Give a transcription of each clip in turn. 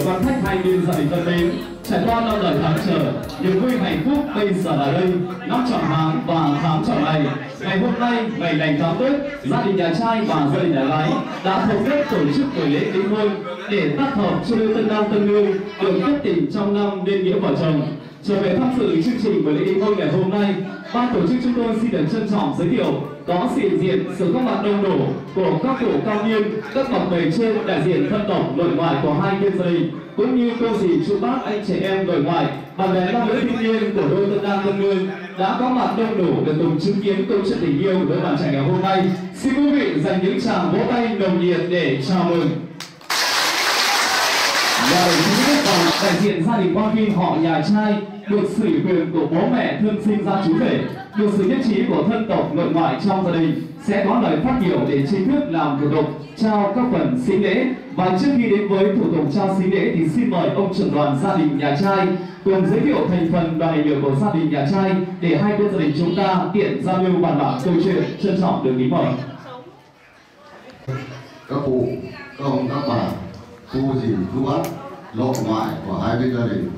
quan khách hai bên gia đình thân mến, trải qua năm đời tháng chờ, niềm vui hạnh phúc bây giờ là đây, năm tròn tháng và tháng tròn ngày. Ngày hôm nay, ngày lành tháng Tết, gia đình nhà trai và gia đình nhà gái đã thống nhất tổ chức buổi lễ đính hôn để tác hợp cho đôi tân lang tân nương được kết tình trong năm nên nghĩa vợ chồng. Trở về tham dự chương trình buổi lễ đính hôn ngày hôm nay, ban tổ chức chúng tôi xin được trân trọng giới thiệu có sự hiện diện sự góp mặt đông đủ của các cụ cao niên, các bậc bề trên đại diện thân tộc nội ngoại của hai bên gia đình, cũng như cô dì chú bác anh trẻ em nội ngoại, bạn bè nam nữ thiên nhiên của đôi tân lang tân nương đã có mặt đông đủ để cùng chứng kiến câu chuyện tình yêu với bạn trẻ ngày hôm nay. Xin quý vị dành những tràng vỗ tay nồng nhiệt để chào mừng. Và để chính thức vào đại diện gia đình Quang Kim họ nhà trai được sự ủy quyền của bố mẹ thân sinh ra chú rể, được sự nhất trí của thân tộc nội ngoại trong gia đình sẽ có lời phát biểu để chính thức làm thủ tục trao các phần sính lễ. Và trước khi đến với thủ tục trao sính lễ thì xin mời ông trưởng đoàn gia đình nhà trai cùng giới thiệu thành phần đoàn đại biểu của gia đình nhà trai để hai bên gia đình chúng ta tiện giao lưu bàn bạc câu chuyện. Trân trọng được kính mời các cụ, các ông, các bà, cô dì, chú bác, nội ngoại của hai bên gia đình.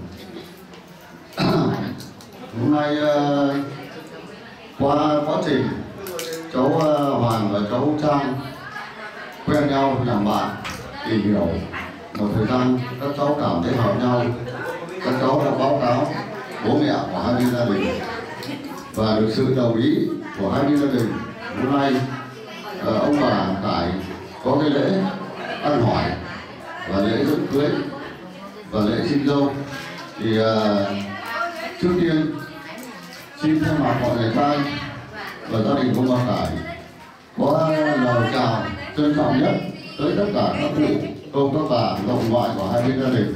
Hôm nay qua quá trình cháu Hoàng và cháu Trang quen nhau làm bạn, tìm hiểu một thời gian, các cháu cảm thấy hợp nhau, các cháu đã báo cáo bố mẹ của hai bên gia đình và được sự đồng ý của hai bên gia đình. Hôm nay ông bà Khải có cái lễ ăn hỏi và lễ dựng cưới và lễ xin dâu. Thì trước tiên xin thay mặt họ nhà trai và gia đình ông bà Khải có lời chào trân trọng nhất tới tất cả các cụ, ông các bà, nội ngoại của hai bên gia đình.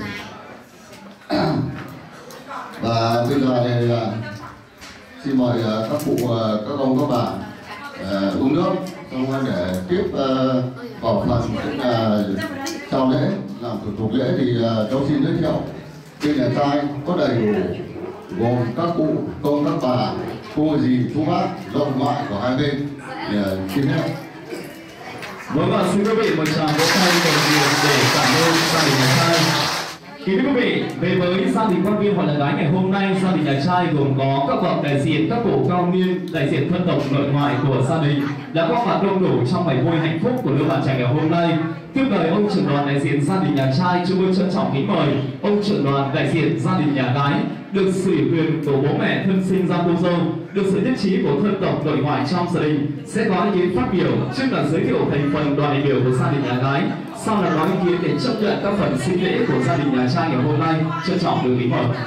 Và bây giờ thì xin mời các cụ, các ông, các bà uống nước, xong để tiếp vào phần tức là sau lễ làm thủ tục lễ. Thì cháu xin giới thiệu bên nhà trai có đầy đủ gồm các cụ, ông, các bà, cô dì, chú bác, nội ngoại của hai bên. Xin hết. Vâng, và xin quý vị một tràng vỗ tay nồng nhiệt để cảm ơn gia đình nhà trai. Kính thưa quý vị, về với gia đình Quang Kim họ nhà gái ngày hôm nay, gia đình nhà trai gồm có các bậc đại diện, các cụ cao niên, đại diện thân tộc nội ngoại của gia đình đã có mặt đông đủ trong ngày vui hạnh phúc của đôi bạn trẻ ngày hôm nay. Tiếp lời ông trưởng đoàn đại diện gia đình nhà trai, chúng tôi trân trọng kính mời ông trưởng đoàn đại diện gia đình nhà gái được sự ủy quyền của bố mẹ thân sinh ra cô dâu, được sự nhất trí của thân tộc nội ngoại trong gia đình sẽ có ý kiến phát biểu. Trước là giới thiệu thành phần đoàn đại biểu của gia đình nhà gái, sau là nói ý kiến để chấp nhận các phần xin lễ của gia đình nhà trai ngày hôm nay. Trân trọng được kính mời.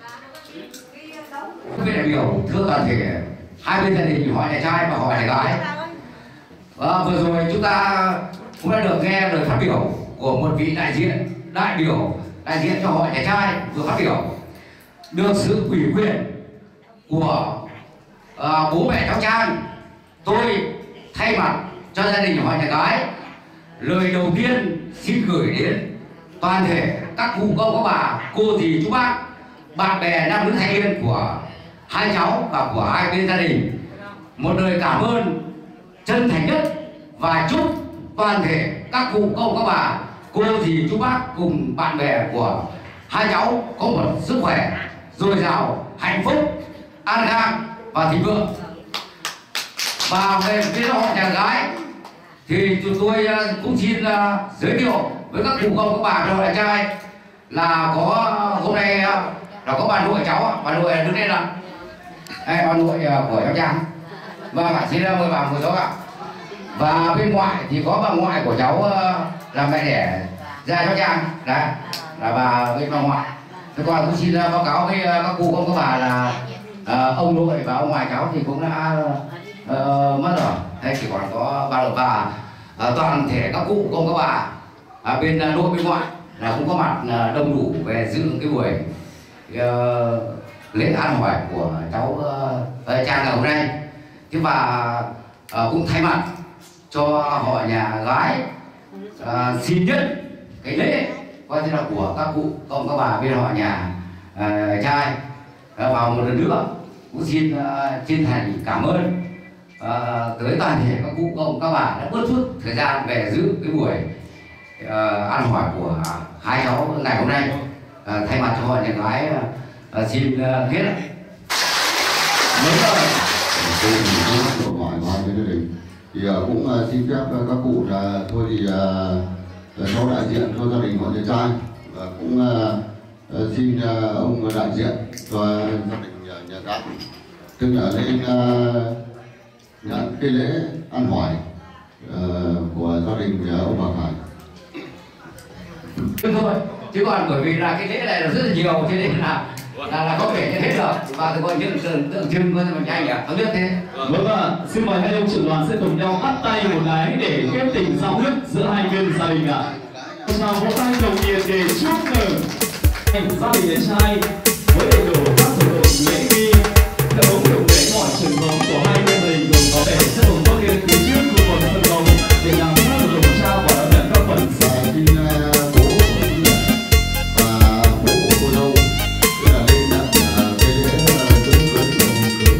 Quý đại biểu, thưa toàn thể hai bên gia đình họ nhà trai và họ nhà gái, vừa rồi chúng ta cũng đã được nghe lời phát biểu của một vị đại biểu đại diện cho họ nhà trai vừa phát biểu, được sự ủy quyền của bố mẹ cháu Trang. Tôi thay mặt cho gia đình họ nhà gái, lời đầu tiên xin gửi đến toàn thể các cụ, các ông, các bà, cô dì, chú bác, bạn bè nam nữ thanh niên của hai cháu và của hai bên gia đình một lời cảm ơn chân thành nhất, và chúc toàn thể các cụ, các ông, các bà, cô dì, chú bác cùng bạn bè của hai cháu có một sức khỏe dồi dào, hạnh phúc, an khang và thịnh vượng. Và về phía họ nhà gái thì chúng tôi cũng xin giới thiệu với các cụ, các ông, các bà, cho nhà trai là có hôm nay là có bà nội cháu, bà nội đứng đây là bà nội của cháu Trang. Vâng ạ, xin mời bà ngồi đó ạ. Và bên ngoại thì có bà ngoại của cháu là mẹ đẻ ra cháu Trang, đấy là bà bên bà ngoại. Thế còn cũng xin báo cáo với các cụ, các ông, các bà là ông nội và ông ngoại cháu thì cũng đã mất rồi. Thế chỉ còn có ba và toàn thể các cụ, các ông, các bà bên nội bên ngoại là cũng có mặt đông đủ về dự cái buổi lễ ăn hỏi của cháu Trang ngày hôm nay. Thế và cũng thay mặt cho họ nhà gái xin nhất cái lễ coi như là của các cụ, các ông, các bà bên họ nhà trai. Vào một lần nữa cũng xin chân thành cảm ơn tới toàn thể các cụ, các ông, các bà đã bớt chút thời gian về dự cái buổi ăn hỏi của hai cháu ngày hôm nay thay mặt cho họ nhà gái xin kết ạ. Của ngoại và hai bên gia đình thì cũng xin phép các cụ là thôi thì cháu đại diện cho gia đình họ nhà trai và cũng xin ông đại diện cho gia đình nhà gái tức là lên nhận cái lễ ăn hỏi của gia đình ông bà Khải. Thôi chứ còn bởi vì là cái lễ này là rất là nhiều cho nên là có vẻ như hết rồi và tôi gọi tượng trưng với mình nhanh ạ, không biết thế. Vâng ạ, xin mời hai ông trưởng đoàn sẽ cùng nhau bắt tay một cái để kết tình giao huyết giữa hai bên gia đình ạ. Chào vỗ tay đồng nhiệt để chúc mừng gia đình nhà trai với đầy đủ các thủ tục lễ nghi theo đúng đủ lễ mọi truyền thống của hai bên gia đình cùng có vẻ sẽ cùng bước lên phía trước khu vực sân khấu để làm các thủ tục trao và đón nhận các phần Xin bố và bố của cô dâu tức là lên nhận cái lễ cưới của ông cưới.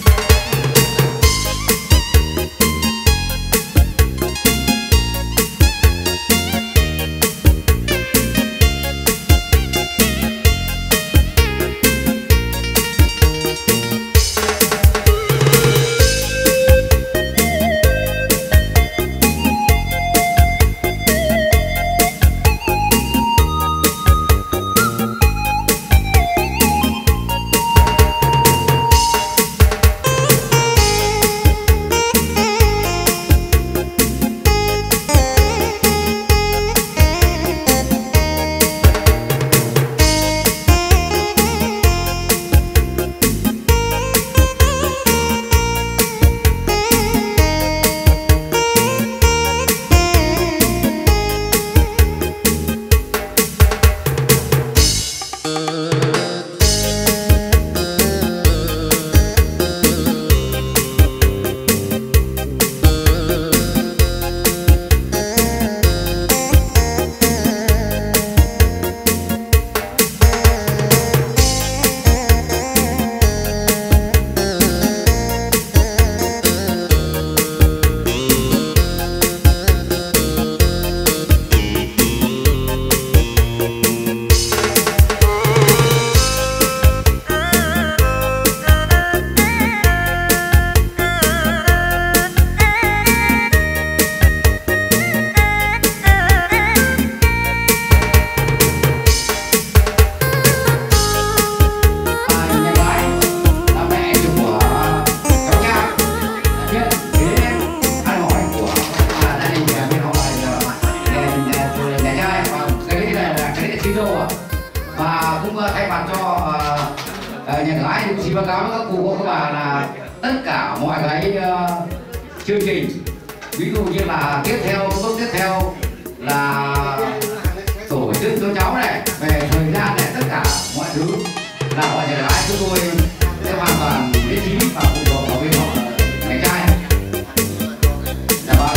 Và cũng thay mặt cho nhà gái thì xin báo cáo với các cụ các bà là tất cả mọi cái chương trình ví dụ như là tiếp theo bước tiếp theo là tổ chức cho cháu này về thời gian này tất cả mọi thứ là họ nhà gái chúng tôi sẽ hoàn toàn miễn phí và phụ thuộc vào bên họ nhà trai. Dạ vâng.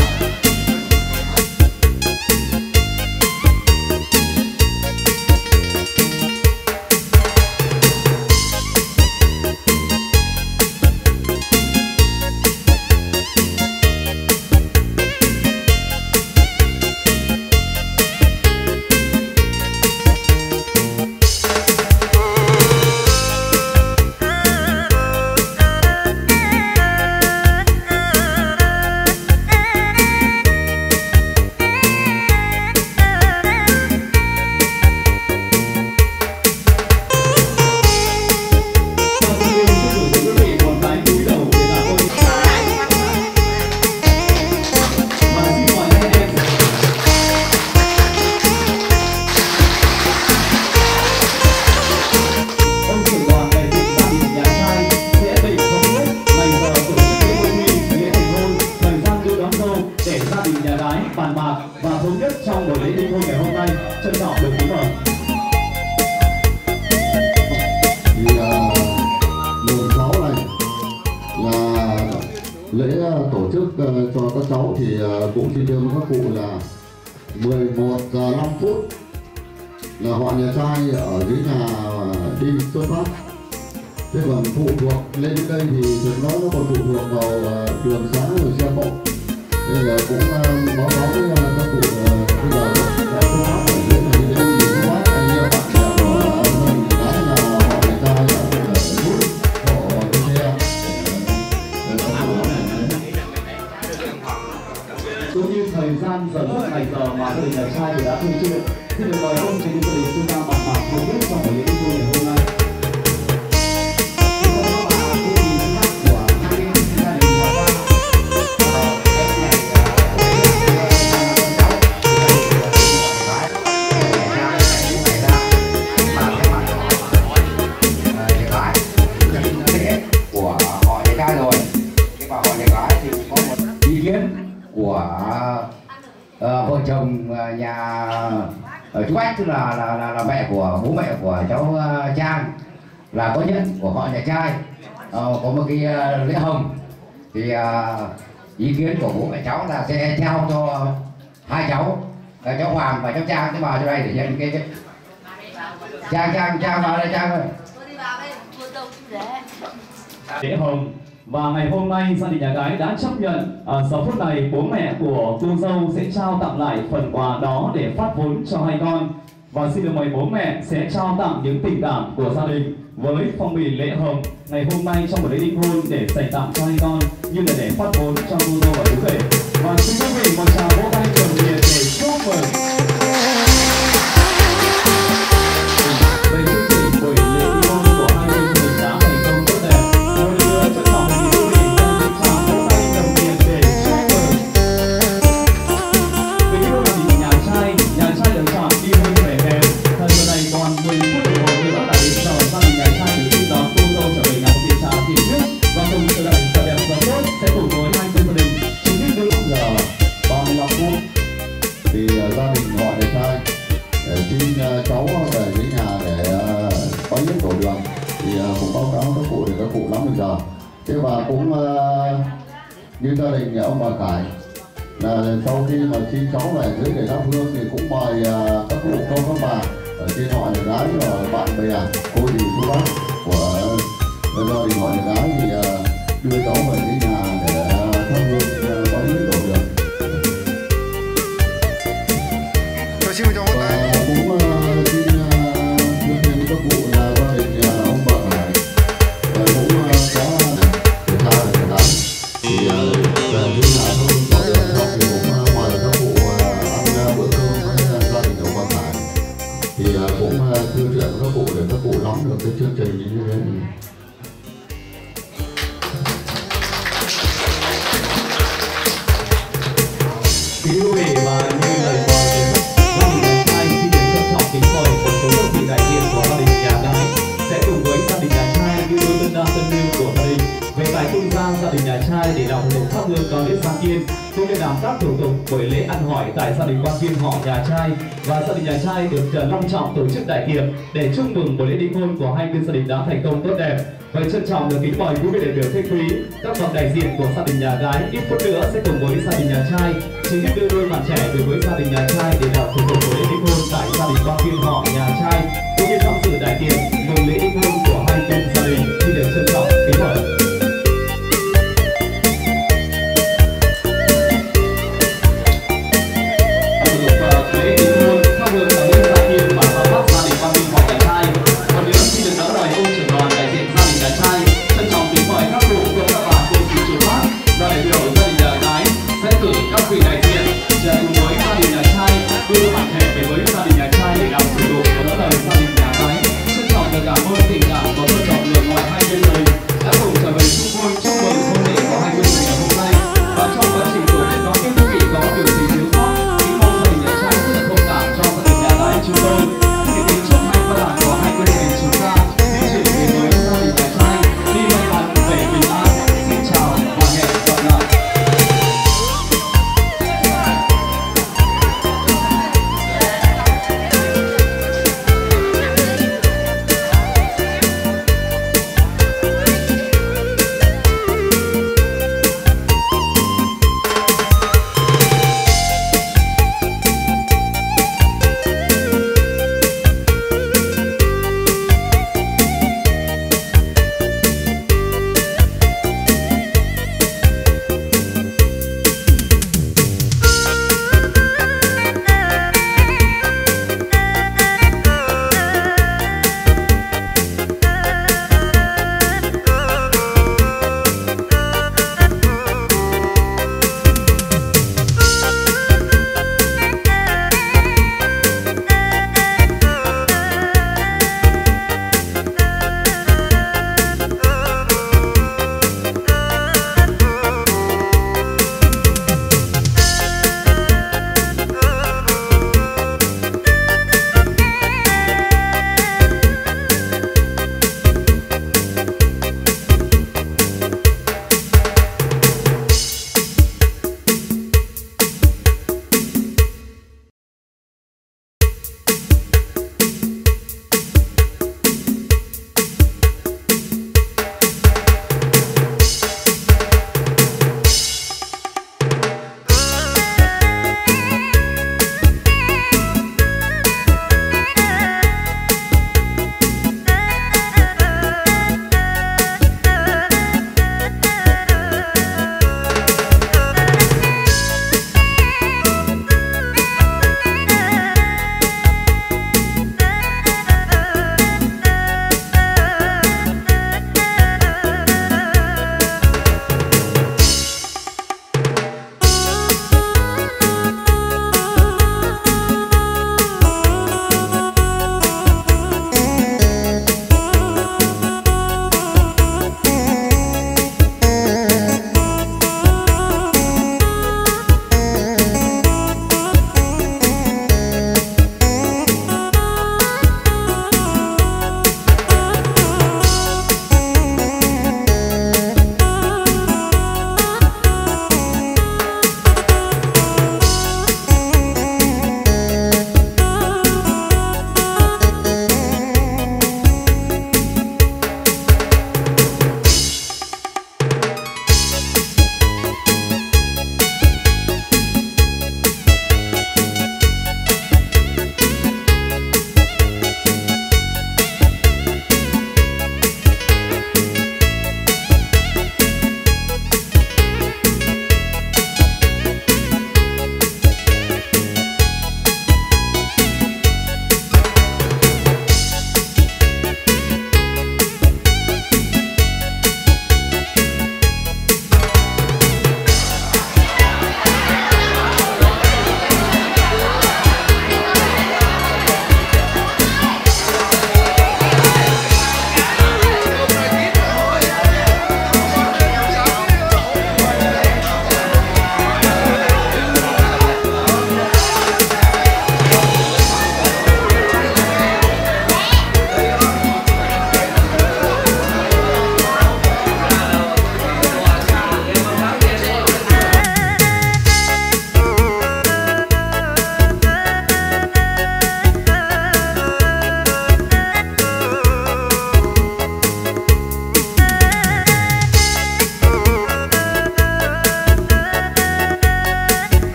Bàn bạc và thống nhất trong buổi lễ đính hôn ngày hôm nay trân trọng được kính mời. Thì mùng 6 này là lễ tổ chức cho các cháu thì cũng xin đưa các cụ là 11 giờ 5 phút là họ nhà trai ở dưới nhà đi xuất phát. Thế còn phụ thuộc lên đến đây thì nó còn phụ thuộc vào đường xá rồi xe cộ. Thì cũng báo cáo với các cụ bây giờ đã có ở dưới này đi đến cũng như thời gian giờ giấc ngày giờ mà gia đình nhà trai thì đã thu chuyện. Xin được mời ông chính gia đình chúng ta bằng mặt không biết trong buổi lễ đi ngày hôm nay. Vợ chồng nhà chú Bách, tức là mẹ của bố mẹ của cháu Trang, là có nhân của họ nhà trai có một cái lễ hồng, thì ý kiến của bố mẹ cháu là sẽ trao cho hai cháu là cháu Hoàng và cháu Trang, cái vào cho đây để nhận cái Trang vào đây Trang ơi. Lễ hồng. Và ngày hôm nay gia đình nhà gái đã chấp nhận giờ phút này bố mẹ của cô dâu sẽ trao tặng lại phần quà đó để phát vốn cho hai con. Và xin được mời bố mẹ sẽ trao tặng những tình cảm của gia đình với phong bì lễ hồng ngày hôm nay trong buổi lễ đính hôn để dành tặng cho hai con, như là để phát vốn cho cô dâu và chú rể. Và xin quý vị một tràng vỗ tay cuồng nhiệt để chúc mừng. Về chương trình buổi lễ đính hôn của hai bên gia đình đã thành công tốt đẹp. Một lần nữa trân trọng mời quý vị dành một tràng vỗ tay cuồng nhiệt để chúc mừng. Về cái đôi thì nhà trai lựa chọn đi hôn về hè. Thời giờ này còn 10 phút đồng hồ nữa là đến giờ gia đình nhà trai được xin đón cô dâu trở về nhà một trà tiền trước và cùng chờ đợi giờ đẹp giờ tốt sẽ cùng với hai bên gia đình chính thức đến lúc giờ 35 phút. Thì gia đình họ nhà trai xin cháu về với nhà để có nhất đổ đường, thì cũng báo cáo các cụ để các cụ nắm được giờ. Thế và cũng như gia đình nhà ông bà Cải là sau khi mà xin cháu về dưới để thắp hương thì cũng mời các cụ các bà ở trên họ nhà gái và bạn bè cô dì chú bác của gia đình họ nhà gái thì đưa cháu về với nhà để thắp hương có nhất đổ đường. Và cũng xin tuyên các cụ là gia đình ông bà Hải cũng có người ta là người ta thì về như là thôi có đường học thì cũng mời các cụ ăn bữa cơm với gia đình ông bà Hải, thì cũng tuyên truyền các cụ để các cụ nắm được cái chương trình như thế này. Quý vị và như lời mời đến gia đình nhà trai xin được trân trọng kính mời một số đơn vị đại diện của gia đình nhà gái sẽ cùng với gia đình nhà trai như đôi tân đa tân nương của gia đình về tại cung gian gia đình nhà trai để làm thủ tục thắp hương có lễ gia tiên, cũng như làm các thủ tục buổi lễ ăn hỏi tại gia đình quan viên họ nhà trai. Và gia đình nhà trai được long trọng tổ chức đại tiệc để chúc mừng buổi lễ đính hôn của hai bên gia đình đã thành công tốt đẹp. Vậy trân trọng được kính mời quý vị đại biểu khách quý, các bậc đại diện của gia đình nhà gái ít phút nữa sẽ cùng với gia đình nhà trai chính thức đưa đôi bạn trẻ về với gia đình nhà trai để làm thủ tục buổi lễ đính hôn tại gia đình quan viên họ nhà trai, cũng như tham dự đại tiệc mừng lễ đính hôn của hai bên gia đình. Xin được trân trọng kính mời.